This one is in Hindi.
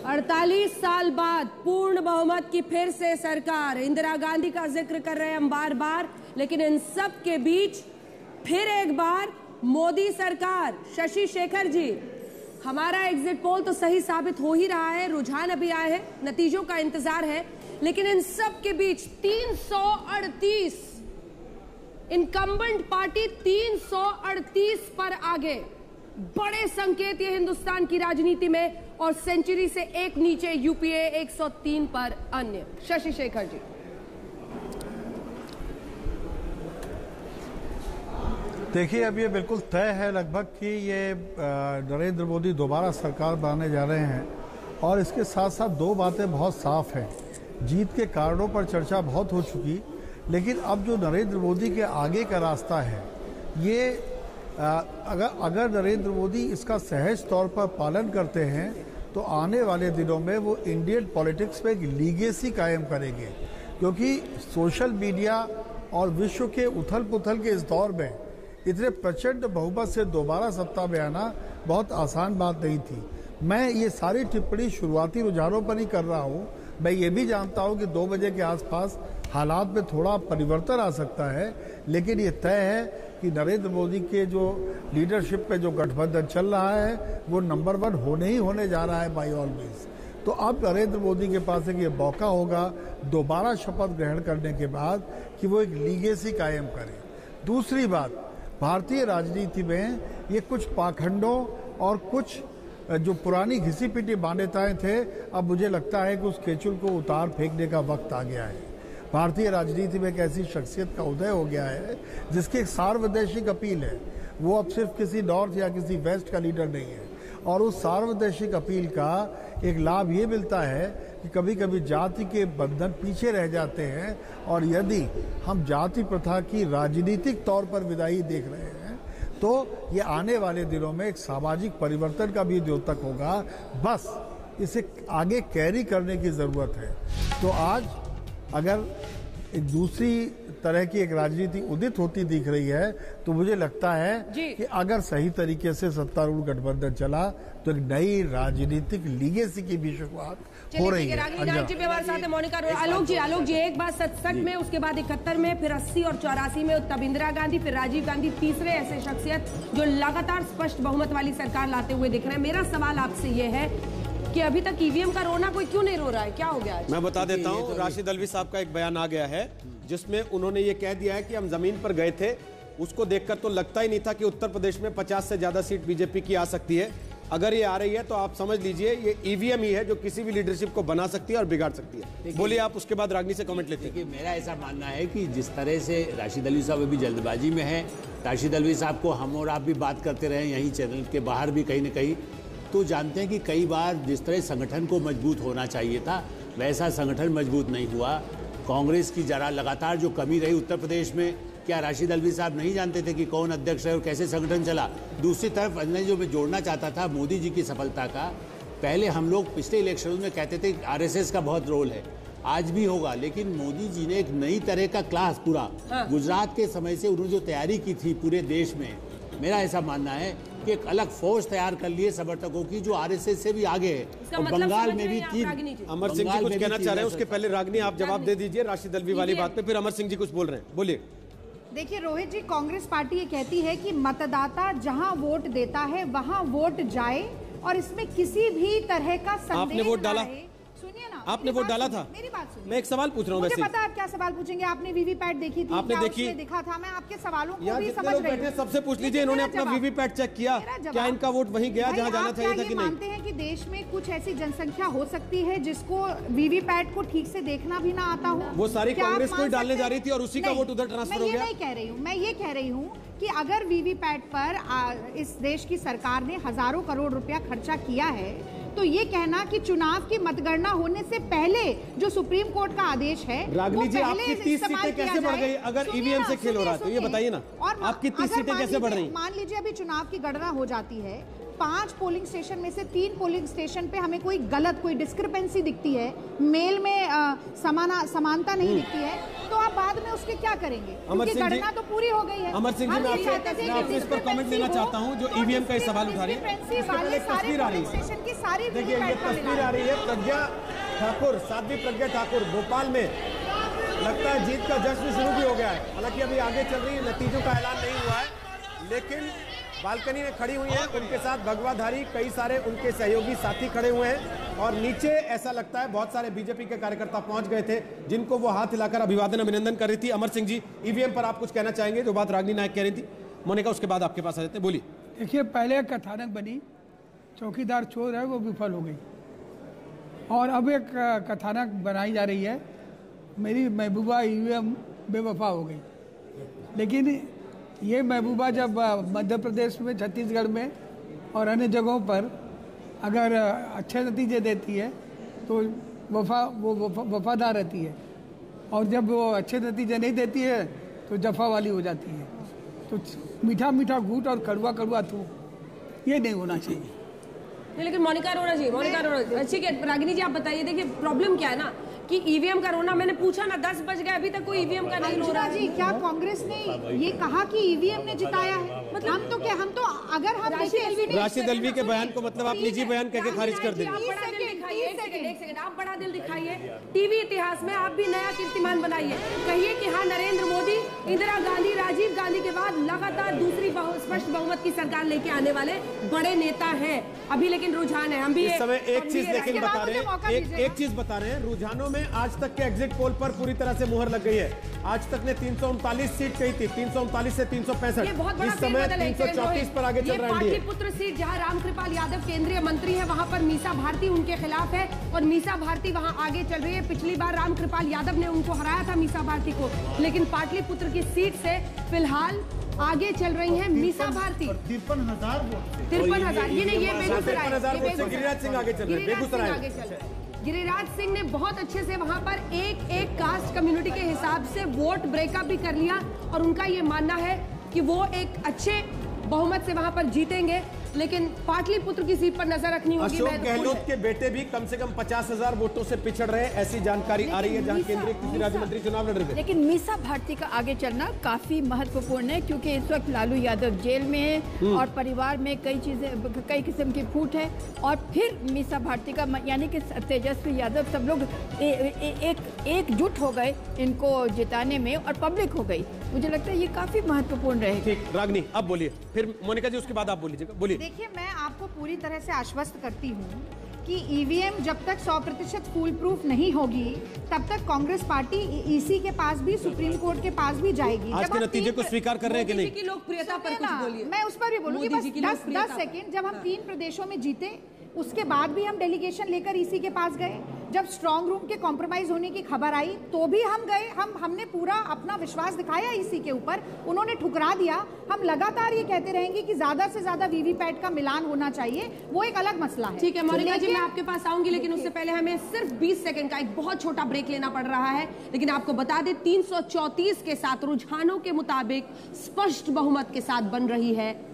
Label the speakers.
Speaker 1: 48 साल बाद पूर्ण बहुमत की फिर से सरकार। इंदिरा गांधी का जिक्र कर रहे हैं हम बार बार, लेकिन इन सब के बीच फिर एक बार मोदी सरकार। शशि शेखर जी, हमारा एग्जिट पोल तो सही साबित हो ही रहा है, रुझान अभी आए हैं, नतीजों का इंतजार है, लेकिन इन सब के बीच 338 इनकम्बेंट पार्टी 338 पर आगे। बड़े संकेत ये हिंदुस्तान की राजनीति में, और सेंचुरी से एक नीचे यूपीए 103 पर अन्य। शशि शेखर जी,
Speaker 2: देखिए, अब ये बिल्कुल तय है लगभग कि ये नरेंद्र मोदी दोबारा सरकार बनाने जा रहे हैं, और इसके साथ साथ दो बातें बहुत साफ हैं। जीत के कारणों पर चर्चा बहुत हो चुकी, लेकिन अब जो नरेंद्र मोदी के आगे का रास्ता है, ये अगर नरेंद्र मोदी इसका सहज तौर पर पालन करते हैं तो आने वाले दिनों में वो इंडियन पॉलिटिक्स में एक लीगेसी कायम करेंगे, क्योंकि सोशल मीडिया और विश्व के उथल पुथल के इस दौर में इतने प्रचंड बहुमत से दोबारा सत्ता में आना बहुत आसान बात नहीं थी। मैं ये सारी टिप्पणी शुरुआती रुझानों पर ही कर रहा हूँ। मैं ये भी जानता हूँ कि 2 बजे के आसपास हालात में थोड़ा परिवर्तन आ सकता है, लेकिन ये तय है कि नरेंद्र मोदी के जो लीडरशिप पे जो गठबंधन चल रहा है वो नंबर 1 होने ही होने जा रहा है बाय ऑल मीन्स। तो अब नरेंद्र मोदी के पास एक ये मौका होगा दोबारा शपथ ग्रहण करने के बाद कि वो एक लीगेसी कायम करें। दूसरी बात, भारतीय राजनीति में ये कुछ पाखंडों और कुछ जो पुरानी घिसी पिटी मान्यताएं थे, अब मुझे लगता है कि उस केचुल को उतार फेंकने का वक्त आ गया है। भारतीय राजनीति में एक ऐसी शख्सियत का उदय हो गया है जिसकी एक सार्वदेशिक अपील है। वो अब सिर्फ किसी नॉर्थ या किसी वेस्ट का लीडर नहीं है, और उस सार्वदेशिक अपील का एक लाभ ये मिलता है कि कभी कभी जाति के बंधन पीछे रह जाते हैं, और यदि हम जाति प्रथा की राजनीतिक तौर पर विदाई देख रहे हैं तो ये आने वाले दिनों में एक सामाजिक परिवर्तन का भी द्योतक होगा। बस इसे आगे कैरी करने की जरूरत है। तो आज अगर एक दूसरी तरह की एक राजनीति उदित होती दिख रही है तो मुझे लगता है कि अगर सही तरीके से सत्तारूढ़ गठबंधन चला तो एक नई राजनीतिक लीगेसी की भी शुरुआत हो रही है।
Speaker 1: आलोक जी, एक बात 67 में, उसके बाद 71 में, फिर 80 और 84 में, तब इंदिरा गांधी, फिर राजीव गांधी, तीसरे ऐसे शख्सियत जो लगातार स्पष्ट बहुमत वाली सरकार लाते हुए दिख रहे हैं। मेरा सवाल आपसे ये है कि अभी तक ईवीएम का रोना कोई क्यों नहीं रो रहा है, क्या हो गया?
Speaker 3: मैं बता देता हूं, राशिद अल्वी साहब का एक बयान आ गया है जिसमें उन्होंने ये कह दिया है कि हम जमीन पर गए थे, उसको देखकर तो लगता ही नहीं था कि उत्तर प्रदेश में 50 से ज्यादा सीट बीजेपी की आ सकती है। अगर ये आ रही है तो आप समझ लीजिए ये ईवीएम ही है जो किसी भी लीडरशिप को बना सकती है और बिगाड़ सकती है। बोलिए आप, उसके बाद रागनी से कमेंट लेते हैं।
Speaker 4: मेरा ऐसा मानना है कि जिस तरह से राशिद अल्वी साहब अभी जल्दबाजी में है, राशिद अल्वी साहब को हम और आप भी बात करते रहे यहीं चैनल के बाहर भी कहीं ना कहीं, तो जानते हैं कि कई बार जिस तरह संगठन को मजबूत होना चाहिए था वैसा संगठन मजबूत नहीं हुआ। कांग्रेस की जरा लगातार जो कमी रही उत्तर प्रदेश में, क्या राशिद अल्वी साहब नहीं जानते थे कि कौन अध्यक्ष है और कैसे संगठन चला? दूसरी तरफ अन्य जो मैं जोड़ना चाहता था मोदी जी की सफलता का, पहले हम लोग पिछले इलेक्शनों में कहते थे कि आरएसएस का बहुत रोल है, आज भी होगा, लेकिन मोदी जी ने एक नई तरह का क्लास पूरा गुजरात के समय से उन्होंने जो तैयारी की थी पूरे देश में, मेरा ऐसा मानना है कि एक अलग फौज तैयार कर लिए समर्थकों की जो आरएसएस से भी आगे है। और बंगाल में भी 3
Speaker 3: अमर सिंह जी कुछ कहना चाह रहे हैं, उसके पहले रागनी आप जवाब दे दीजिए राशिद अल्वी वाली बात पे, फिर अमर सिंह जी कुछ बोल रहे हैं, बोलिए।
Speaker 5: देखिए रोहित जी, कांग्रेस पार्टी ये कहती है कि मतदाता जहां वोट देता है वहां वोट जाए, और इसमें किसी भी तरह का संदेह
Speaker 3: आपने वोट डाला?
Speaker 5: सुनिए ना,
Speaker 3: आपने वोट डाला था?
Speaker 5: मेरी बात सुनिए।
Speaker 3: मैं एक सवाल पूछ रहा हूँ।
Speaker 5: मुझे पता है आप क्या सवाल पूछेंगे। आपने वीवीपैट देखी थी?
Speaker 3: आपने देखी?
Speaker 5: देखा था। मैं आपके सवालों को भी समझ रही हूँ।
Speaker 3: सबसे पूछ लीजिए, इन्होंने अपना वीवीपैट चेक किया, क्या इनका वोट वहीं गया जहाँ जाना चाहिए था कि नहीं?
Speaker 5: मानते हैं कि देश में कुछ ऐसी जनसंख्या हो सकती है जिसको वीवीपैट को ठीक से देखना भी ना आता हो?
Speaker 3: वो सारी कांग्रेस को डालने जा रही थी और उसी का वोट उधर ट्रांसफर हो गया।
Speaker 5: मैं ये नहीं कह रही हूँ, मैं ये कह रही हूँ कि अगर वीवीपैट पर इस देश की सरकार ने हजारों करोड़ रुपया खर्चा किया है, तो ये कहना कि चुनाव की मतगणना होने से पहले जो सुप्रीम कोर्ट का आदेश है,
Speaker 3: रागनी जी आपकी 30 सीटें कैसे बढ़ गई अगर ईवीएम से खेल हो रहा है? तो ये बताइए ना, आपकी 30 सीटें कैसे बढ़ रही?
Speaker 5: मान लीजिए अभी चुनाव की गणना हो जाती है, 5 पोलिंग स्टेशन में से 3 पोलिंग स्टेशन पे हमें कोई गलत, कोई डिस्क्रिपेंसी दिखती है, मेल में समानता नहीं दिखती है, तो आप बाद में उसके क्या करेंगे? क्योंकि गणना तो पूरी हो गई है।
Speaker 3: अमर सिंह जी, मैं आपसे इस पर कमेंट लेना चाहता हूँ जो ईवीएम का सवाल उठा रही है।
Speaker 5: तस्वीर आ रही है,
Speaker 3: देखिए ये तस्वीर आ रही है प्रज्ञा ठाकुर, साध्वी प्रज्ञा ठाकुर भोपाल में। लगता है जीत का जश्न शुरू भी हो गया है। हालांकि अभी आगे चल रही है, नतीजों का ऐलान नहीं हुआ है, लेकिन बालकनी में खड़ी हुई हैं। उनके साथ भगवाधारी कई सारे उनके सहयोगी साथी खड़े हुए हैं और नीचे ऐसा लगता है बहुत सारे बीजेपी के कार्यकर्ता पहुंच गए थे जिनको वो हाथ हिलाकर अभिवादन अभिनंदन कर रही थी। अमर सिंह जी, ईवीएम पर आप कुछ कहना चाहेंगे? जो बात रागिनी नायक कह रही थी, मोनिका उसके बाद आपके पास आ जाते हैं, बोलिए।
Speaker 6: देखिए, पहले कथानक बनी चौकीदार चोर है, वो विफल हो गई और अब एक कथानक बनाई जा रही है मेरी महबूबा ईवीएम बेवफा हो गई। लेकिन ये महबूबा जब मध्य प्रदेश में, छत्तीसगढ़ में और अन्य जगहों पर अगर अच्छे नतीजे देती है तो वफादार रहती है, और जब वो अच्छे नतीजे नहीं देती है तो जफा वाली हो जाती है। तो मीठा मीठा घूट और कड़वा कड़वा थूक, ये नहीं होना चाहिए।
Speaker 1: नहीं, लेकिन मोनिका अरोड़ा जी, ठीक है रागिनी जी आप बताइए। देखिए प्रॉब्लम क्या है ना कि ईवीएम का रोना, मैंने पूछा ना 10 बज गए अभी तक कोई ईवीएम का नहीं रो रहा है।
Speaker 5: जी, क्या कांग्रेस ने ये कहा कि ईवीएम ने जिताया है? मतलब हम तो अगर हम
Speaker 3: राशिद अल्वी के बयान को मतलब आप निजी बयान कहकर खारिज कर देंगे।
Speaker 1: एक सेकंड, आप बड़ा दिल दिखाइए, टीवी इतिहास में आप भी नया कीर्तिमान बनाइए। कहिए कि हाँ, नरेंद्र मोदी, इंदिरा गांधी, राजीव गांधी के बाद लगातार दूसरी स्पष्ट बहुमत की सरकार लेके आने वाले बड़े नेता हैं। अभी लेकिन रुझान है, हम भी
Speaker 3: इस समय एक चीज लेकिन बता रहे हैं, एक चीज बता रहे हैं, रुझानों में आज तक के एग्जिट पोल पर पूरी तरह से मुहर लग गई है। आज तक ने 339 सीट कही थी, 339 से 365, इस समय 334 पर आगे चल रहा है।
Speaker 1: पाटलिपुत्र सीट जहां रामकृपाल यादव केंद्रीय मंत्री है, वहां पर मीसा भारती उनके खिलाफ है और मीसा भारती वहां आगे चल रही है। पिछली बार रामकृपाल यादव ने उनको हराया था, मीसा भारती को, लेकिन पाटलिपुत्र की सीट से फिलहाल आगे चल रही हैं मीसा भारती। 53,000 ये नहीं, ये बेगूसराय,
Speaker 3: गिरिराज सिंह आगे चल रहे हैं, बेगूसराय।
Speaker 1: गिरिराज सिंह ने बहुत अच्छे से वहां पर एक कास्ट कम्युनिटी के हिसाब से वोट ब्रेकअप भी कर लिया और उनका ये मानना है कि वो एक अच्छे बहुमत से वहां पर जीतेंगे। लेकिन पाटलिपुत्र की सीट पर नजर रखनी होगी।
Speaker 3: अशोक गहलोत के बेटे भी कम से कम 50,000 वोटों से पिछड़ रहे, ऐसी जानकारी आ रही है जहां केंद्रीय कृषि राज्य मंत्री चुनाव लड़ रहे थे।
Speaker 7: लेकिन मीसा भारती का आगे चलना काफी महत्वपूर्ण है क्योंकि इस वक्त लालू यादव जेल में है और परिवार में कई किस्म की फूट है और फिर मीसा भारती का यानी कि तेजस्वी यादव सब लोग एकजुट हो गए इनको जिताने में और पब्लिक हो गई। मुझे लगता है ये काफी महत्वपूर्ण रहेगा।
Speaker 3: ठीक, रागिनी अब बोलिए, फिर मोनिका जी उसके बाद आप बोलिएगा, बोलिए।
Speaker 5: देखिए, मैं आपको पूरी तरह से आश्वस्त करती हूँ कि ईवीएम जब तक 100% फूल प्रूफ नहीं होगी तब तक कांग्रेस पार्टी ईसी के पास भी, सुप्रीम कोर्ट के पास भी जाएगी।
Speaker 3: आज के नतीजे को स्वीकार कर रहे हैं कि नहीं?
Speaker 1: की लोकप्रियता पर कुछ बोलिए।
Speaker 5: मैं उस पर भी बोलूंगी, बस 10 सेकेंड। जब हम 3 प्रदेशों में जीते उसके बाद भी हम डेलीगेशन लेकर ईसी के पास गए। जब स्ट्रांग रूम के कॉम्प्रोमाइज होने की खबर आई तो भी हम गए। हमने पूरा अपना विश्वास दिखाया ईसी के ऊपर, उन्होंने ठुकरा दिया। हम लगातार ये कहते रहेंगे कि ज्यादा से ज्यादा वीवीपैट का मिलान होना चाहिए, वो एक अलग मसला है।
Speaker 1: ठीक है मोनिका जी, मैं आपके पास आऊंगी, लेकिन उससे पहले हमें सिर्फ 20 सेकंड का एक बहुत छोटा ब्रेक लेना पड़ रहा है। लेकिन आपको बता दें 334 के साथ रुझानों के मुताबिक स्पष्ट बहुमत के साथ बन रही है